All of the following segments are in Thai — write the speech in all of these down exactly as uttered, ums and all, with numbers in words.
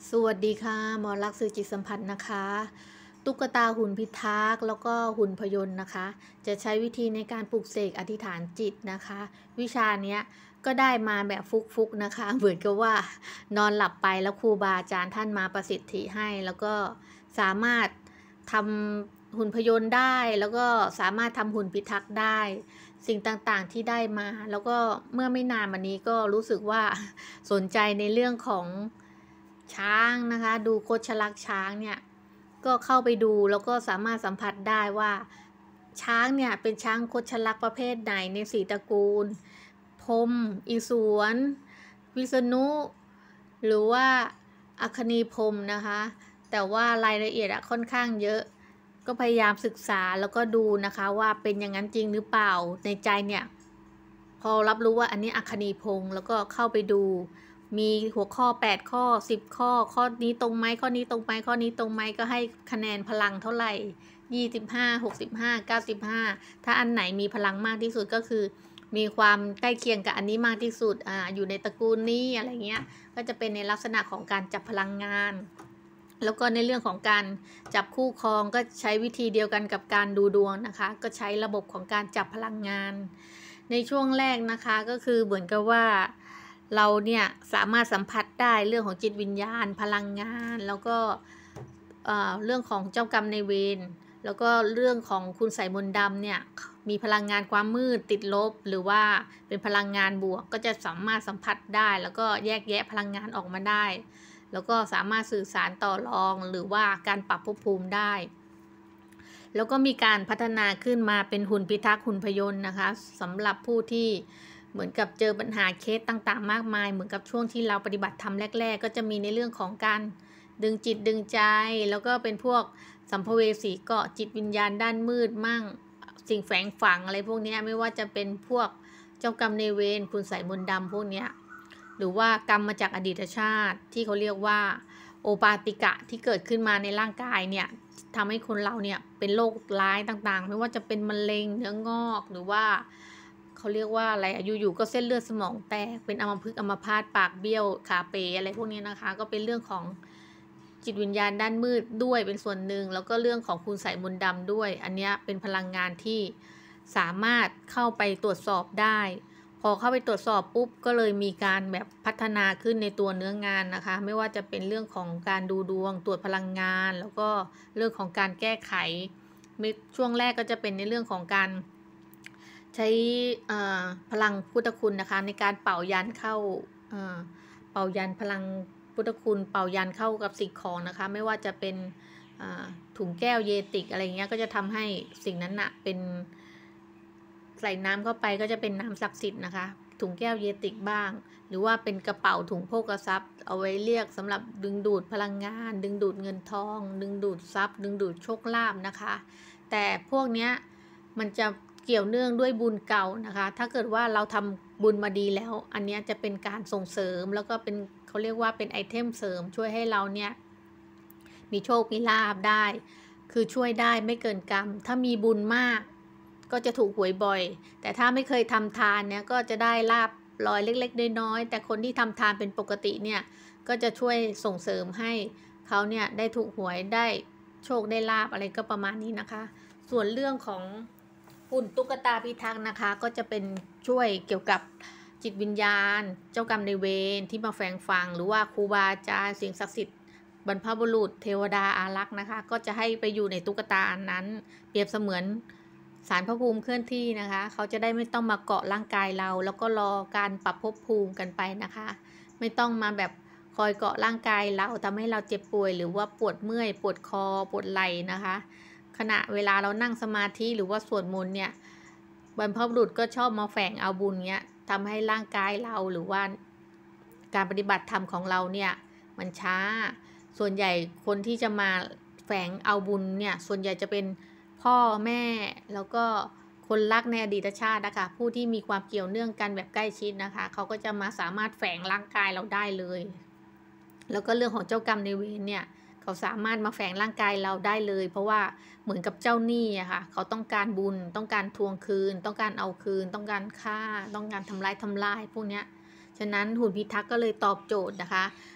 สวัสดีค่ะหมอลักษณ์สื่อจิตสัมผัสนะคะตุ๊กตาหุ่นพิทักษ์แล้วก็หุ่นพยนต์นะคะจะใช้วิธีในการปลุกเสกอธิษฐานจิตนะคะวิชาเนี้ยก็ได้มาแบบฟุกๆนะคะเหมือนกับว่านอนหลับไปแล้วครูบาอาจารย์ท่านมาประสิทธิให้แล้วก็สามารถทำหุ่นพยนต์ได้แล้วก็สามารถทำหุ่นพิทักษ์ได้สิ่งต่างๆที่ได้มาแล้วก็เมื่อไม่นานมานี้ก็รู้สึกว่าสนใจในเรื่องของช้างนะคะดูโคชลักษณ์ช้างเนี่ยก็เข้าไปดูแล้วก็สามารถสัมผัสได้ว่าช้างเนี่ยเป็นช้างโคชลักษณ์ประเภทไหนในสี่ตระกูลพรหมอิศวรวิษณุหรือว่าอัคนีพรหมนะคะแต่ว่ารายละเอียดอะค่อนข้างเยอะก็พยายามศึกษาแล้วก็ดูนะคะว่าเป็นอย่างนั้นจริงหรือเปล่าในใจเนี่ยพอรับรู้ว่าอันนี้อัคนีพงศ์แล้วก็เข้าไปดูมีหัวข้อแปดข้อสิบข้อข้อนี้ตรงไหมข้อนี้ตรงไหมข้อนี้ตรงไหมก็ให้คะแนนพลังเท่าไหร่ยี่สิบห้า หกสิบห้า เก้าสิบห้าถ้าอันไหนมีพลังมากที่สุดก็คือมีความใกล้เคียงกับอันนี้มากที่สุดอ่าอยู่ในตระกูลนี้อะไรเงี้ยก็จะเป็นในลักษณะของการจับพลังงานแล้วก็ในเรื่องของการจับคู่ครองก็ใช้วิธีเดียวกันกับการดูดวงนะคะก็ใช้ระบบของการจับพลังงานในช่วงแรกนะคะก็คือเหมือนกับว่าเราเนี่ยสามารถสัมผัสได้เรื่องของจิตวิญญาณพลังงานแล้วก็เรื่องของเจ้ากรรมในเวรแล้วก็เรื่องของคุณใส่มนต์ดำเนี่ยมีพลังงานความมืดติดลบหรือว่าเป็นพลังงานบวกก็จะสามารถสัมผัสได้แล้วก็แยกแยะพลังงานออกมาได้แล้วก็สามารถสื่อสารต่อรองหรือว่าการปรับภพภูมิได้แล้วก็มีการพัฒนาขึ้นมาเป็นหุ่นพิทักษ์หุ่นพยนต์นะคะสำหรับผู้ที่เหมือนกับเจอปัญหาเคสต่างๆมากมายเหมือนกับช่วงที่เราปฏิบัติธรรมแรกๆก็จะมีในเรื่องของการดึงจิตดึงใจแล้วก็เป็นพวกสัมภเวสีเกาะจิตวิญญาณด้านมืดมั่งสิ่งแฝงฝังอะไรพวกนี้ไม่ว่าจะเป็นพวกเจ้ากรรมในเวรคุณใส่มนต์ดำพวกนี้หรือว่ากรรมมาจากอดีตชาติที่เขาเรียกว่าโอปาติกะที่เกิดขึ้นมาในร่างกายเนี่ยทำให้คนเราเนี่ยเป็นโรคร้ายต่างๆไม่ว่าจะเป็นมะเร็งเนื้องอกหรือว่าเขาเรียกว่าอะไรอยู่ๆก็เส้นเลือดสมองแตกเป็นอัมพฤกษ์อัมพาตปากเบี้ยวขาเป๋อะไรพวกนี้นะคะก็เป็นเรื่องของจิตวิญญาณด้านมืดด้วยเป็นส่วนหนึ่งแล้วก็เรื่องของคุณใส่มนต์ดำด้วยอันนี้เป็นพลังงานที่สามารถเข้าไปตรวจสอบได้พอเข้าไปตรวจสอบปุ๊บก็เลยมีการแบบพัฒนาขึ้นในตัวเนื้องานนะคะไม่ว่าจะเป็นเรื่องของการดูดวงตรวจพลังงานแล้วก็เรื่องของการแก้ไขช่วงแรกก็จะเป็นในเรื่องของการใช้พลังพุทธคุณนะคะในการเป่ายันเข้าเป่ายันพลังพุทธคุณเป่ายันเข้ากับสิ่งของนะคะไม่ว่าจะเป็นถุงแก้วเยติกอะไรเงี้ยก็จะทำให้สิ่งนั้นนะเป็นใส่น้ำเข้าไปก็จะเป็นน้ำศักดิ์สิทธิ์นะคะถุงแก้วเยติกบ้างหรือว่าเป็นกระเป๋าถุงโภคทรัพย์เอาไว้เรียกสำหรับดึงดูดพลังงานดึงดูดเงินทองดึงดูดทรัพย์ดึงดูดโชคลาภนะคะแต่พวกเนี้ยมันจะเกี่ยวเนื่องด้วยบุญเก่านะคะถ้าเกิดว่าเราทำบุญมาดีแล้วอันนี้จะเป็นการส่งเสริมแล้วก็เป็นเขาเรียกว่าเป็นไอเทมเสริมช่วยให้เราเนี่ยมีโชคมีลาภได้คือช่วยได้ไม่เกินกรรมถ้ามีบุญมากก็จะถูกหวยบ่อยแต่ถ้าไม่เคยทำทานเนี่ยก็จะได้ลาภลอยเล็กๆน้อยๆแต่คนที่ทำทานเป็นปกติเนี่ยก็จะช่วยส่งเสริมให้เขาเนี่ยได้ถูกหวยได้โชคได้ลาภอะไรก็ประมาณนี้นะคะส่วนเรื่องของหุ่นตุ๊กตาพิทักษ์นะคะก็จะเป็นช่วยเกี่ยวกับจิตวิญญาณเจ้ากรรมนายเวรที่มาแฝงฝังหรือว่าครูบาอาจารย์สิ่งศักดิ์สิทธิ์บรรพบุรุษเทวดาอารักษ์นะคะก็จะให้ไปอยู่ในตุ๊กตาอันนั้นเปรียบเสมือนศาลพระภูมิเคลื่อนที่นะคะเขาจะได้ไม่ต้องมาเกาะร่างกายเราแล้วก็รอการปรับภพภูมิกันไปนะคะไม่ต้องมาแบบคอยเกาะร่างกายเราทำให้เราเจ็บป่วยหรือว่าปวดเมื่อยปวดคอปวดไหล่นะคะขณะเวลาเรานั่งสมาธิหรือว่าสวดมนต์เนี่ยบรรพบุรุษก็ชอบมาแฝงเอาบุญเนี้ยทำให้ร่างกายเราหรือว่าการปฏิบัติธรรมของเราเนี่ยมันช้าส่วนใหญ่คนที่จะมาแฝงเอาบุญเนี่ยส่วนใหญ่จะเป็นพ่อแม่แล้วก็คนรักในอดีตชาตินะคะผู้ที่มีความเกี่ยวเนื่องกันแบบใกล้ชิดนะคะเขาก็จะมาสามารถแฝงร่างกายเราได้เลยแล้วก็เรื่องของเจ้ากรรมในเวรเนี่ยเขาสามารถมาแฝงร่างกายเราได้เลยเพราะว่าเหมือนกับเจ้าหนี้อะค่ะเขาต้องการบุญต้องการทวงคืนต้องการเอาคืนต้องการฆ่าต้องการทำร้ายทำลายพวกเนี้ยฉะนั้นหุ่นพิทักษ์ก็เลยตอบโจทย์นะคะ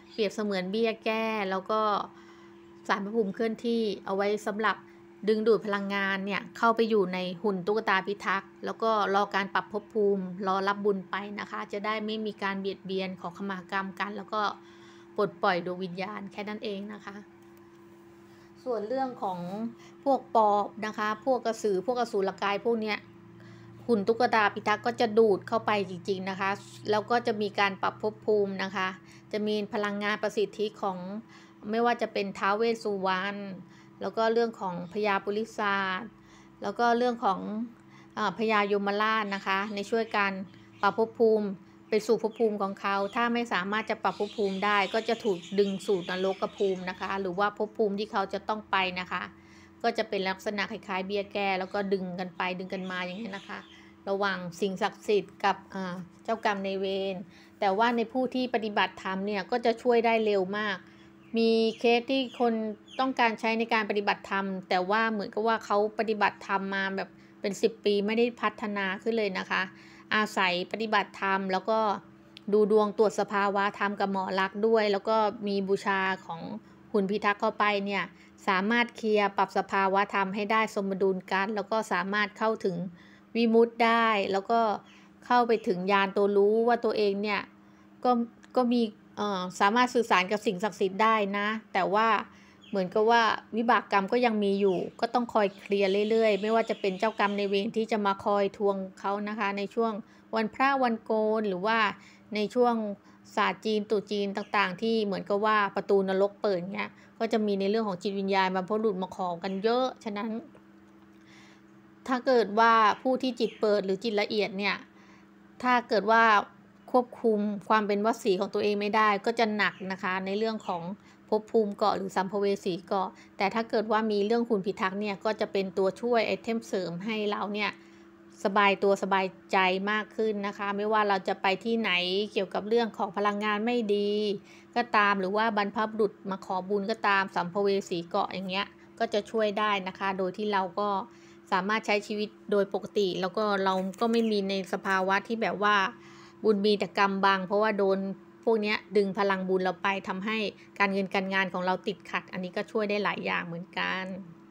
เปรียบเสมือนเบี้ยแก้แล้วก็ศาลพระภูมิเคลื่อนที่เอาไว้สำหรับดึงดูดพลังงานเนี่ยเข้าไปอยู่ในหุ่นตุ๊กตาพิทักษ์แล้วก็รอการปรับภพภูมิรอรับบุญไปนะคะ จะได้ไม่มีการเบียดเบียนขอขมากรรมกัน แล้วก็ปลดปล่อยดวงวิญญาณแค่นั้นเองนะคะ ส่วนเรื่องของพวกปอบนะคะพวกกระสือพวกอสูรกายพวกเนี้ยหุ่นตุ๊กตาพิทักษ์ก็จะดูดเข้าไปจริงๆนะคะแล้วก็จะมีการปรับภพภูมินะคะ จะมีพลังงานประสิทธิของไม่ว่าจะเป็นท้าวเวสสุวรรณแล้วก็เรื่องของพญาปุริศาสแล้วก็เรื่องของพญายมราชนะคะในช่วยการปรับภพภูมิไปสู่ภพภูมิของเขาถ้าไม่สามารถจะปรับภพภูมิได้ก็จะถูกดึงสู่นรกภูมินะคะหรือว่าภพภูมิที่เขาจะต้องไปนะคะก็จะเป็นลักษณะคล้ายๆเบี้ยแก้แล้วก็ดึงกันไปดึงกันมาอย่างนี้นะคะระหว่างสิ่งศักดิ์สิทธิ์กับเจ้ากรรมในเวรแต่ว่าในผู้ที่ปฏิบัติธรรมเนี่ยก็จะช่วยได้เร็วมากมีเคสที่คนต้องการใช้ในการปฏิบัติธรรมแต่ว่าเหมือนกับว่าเขาปฏิบัติธรรมมาแบบเป็นสิบปีไม่ได้พัฒนาขึ้นเลยนะคะอาศัยปฏิบัติธรรมแล้วก็ดูดวงตรวจสภาวะธรรมกับหมอลักษณ์ด้วยแล้วก็มีบูชาของหุ่นพิทักษ์เข้าไปเนี่ยสามารถเคลียร์ปรับสภาวะธรรมให้ได้สมดุลกันแล้วก็สามารถเข้าถึงวิมุตติได้แล้วก็เข้าไปถึงญาณตัวรู้ว่าตัวเองเนี่ยก็ก็มีสามารถสื่อสารกับสิ่งศักดิ์สิทธิ์ได้นะแต่ว่าเหมือนกับว่าวิบากกรรมก็ยังมีอยู่ก็ต้องคอยเคลียร์เรื่อยๆไม่ว่าจะเป็นเจ้ากรรมในเวรที่จะมาคอยทวงเขานะคะในช่วงวันพระวันโกนหรือว่าในช่วงศาสตร์จีนตรุษจีนต่างๆที่เหมือนกับว่าประตูนรกเปิดเงี้ยก็จะมีในเรื่องของจิตวิญญาณบรรพบุรุษมาขอกันเยอะฉะนั้นถ้าเกิดว่าผู้ที่จิตเปิดหรือจิตละเอียดเนี่ยถ้าเกิดว่าควบคุมความเป็นวสีของตัวเองไม่ได้ก็จะหนักนะคะในเรื่องของภพภูมิเกาะหรือสัมภเวสีเกาะแต่ถ้าเกิดว่ามีเรื่องหุ่นพิทักษ์เนี่ยก็จะเป็นตัวช่วยไอเทมเสริมให้เราเนี่ยสบายตัวสบายใจมากขึ้นนะคะไม่ว่าเราจะไปที่ไหนเกี่ยวกับเรื่องของพลังงานไม่ดีก็ตามหรือว่าบรรพบุรุษมาขอบุญก็ตามสัมภเวสีเกาะอย่างเงี้ยก็จะช่วยได้นะคะโดยที่เราก็สามารถใช้ชีวิตโดยปกติแล้วก็เราก็ไม่มีในสภาวะที่แบบว่าบุญมีแต่กรรมบังเพราะว่าโดนพวกนี้ดึงพลังบุญเราไปทำให้การเงินการงานของเราติดขัดอันนี้ก็ช่วยได้หลายอย่างเหมือนกัน